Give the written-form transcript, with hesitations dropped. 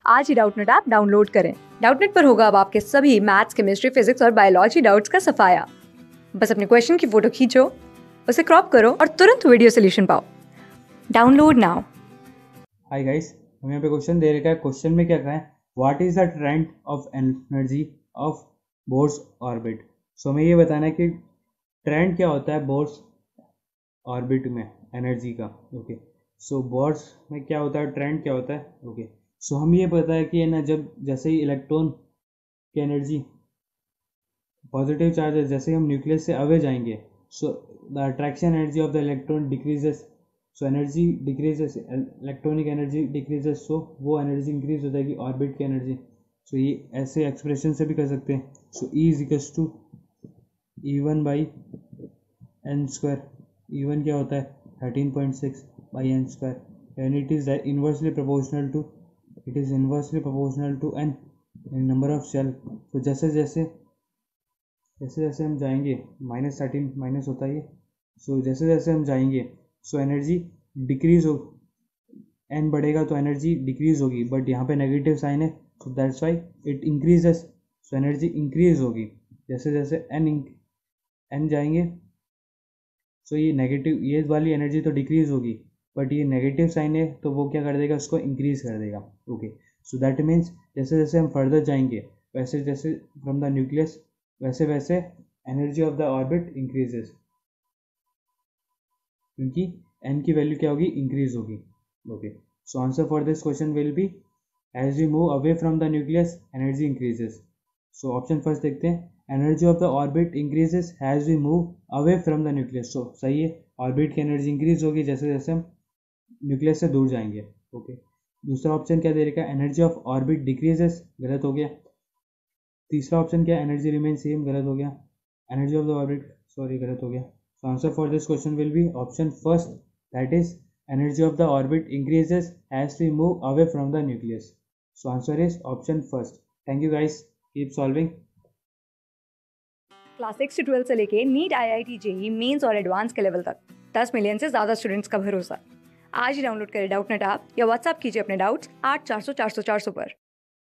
आज ही Doubtnut app download करें। डाउटनेट पर होगा अब आपके सभी मैथ्स, केमिस्ट्री, फिजिक्स और बायोलॉजी डाउट्स का सफाया। बस अपने क्वेश्चन की फोटो खींचो, उसे क्रॉप करो और तुरंत वीडियो सोल्यूशन पाओ। Download now. हाय गाइस, हमें यहाँ पे क्वेश्चन दे रखा है। क्वेश्चन में क्या कहा है, what is the trend of energy of Bohr's orbit. So हमें ये बताना है कि ट्रेंड क्या होता है बोर्स ऑर्बिट में एनर्जी का। ओके, सो बोर्स में क्या होता है, ट्रेंड क्या होता है। ओके, सो हम ये पता है कि ना, जब जैसे ही इलेक्ट्रॉन की एनर्जी पॉजिटिव चार्जेस जैसे ही हम न्यूक्लियस से अवे जाएंगे, so the attraction energy of the electron decreases. So energy decreases, electronic energy decreases, so वो एनर्जी इंक्रीज हो जाएगी ऑर्बिट की एनर्जी। सो ये ऐसे एक्सप्रेशन से भी कर सकते हैं। So E is equals to E1 by N square. E1 क्या होता है 13.6 by N square, and it is inversely proportional to N number of shell. तो जैसे जैसे हम जाएंगे, -13 माइनस होता है ये। सो जैसे जैसे हम जाएंगे, सो एनर्जी डिक्रीज हो, एन बढ़ेगा तो एनर्जी डिक्रीज होगी, बट यहाँ पे नेगेटिव साइन है, so that's why it increases. So energy increase होगी जैसे जैसे एन जाएंगे। सो ये नेगेटिव, ये वाली एनर्जी तो डिक्रीज होगी, बट ये नेगेटिव साइन है तो वो क्या कर देगा, उसको इंक्रीज कर देगा। ओके, सो दैट मीन्स जैसे जैसे हम फर्दर जाएंगे, वैसे जैसे फ्रॉम द न्यूक्लियस, वैसे वैसे energy of the orbit increases, क्योंकि एन की वैल्यू क्या होगी, इंक्रीज होगी। Okay, so answer for this question will be as we move away from the nucleus energy increases. So option first देखते हैं, energy of the orbit increases as we move away from the nucleus. So सही है, orbit की energy increase होगी जैसे जैसे हम nucleus से दूर जाएंगे। ओके, दूसरा ऑप्शन क्या दे रखा है, एनर्जी ऑफ ऑर्बिट डिक्रीजेस, गलत हो गया। तीसरा ऑप्शन क्या, एनर्जी रिमेन सेम, गलत हो गया। Energy of the orbit, sorry, गलत हो गया। So answer for this question will be option first, that is energy of the orbit increases as we move away from the nucleus. So answer is option first. Thank you guys, keep solving. Class 6 से 12 से लेके NEET, IIT, JEE mains और advance level लेवल तक 10 million से ज्यादा students का भरोसा। आज ही डाउनलोड करें डाउटनेट ऐप या व्हाट्सएप कीजिए अपने डाउट्स 8400 400 400 पर।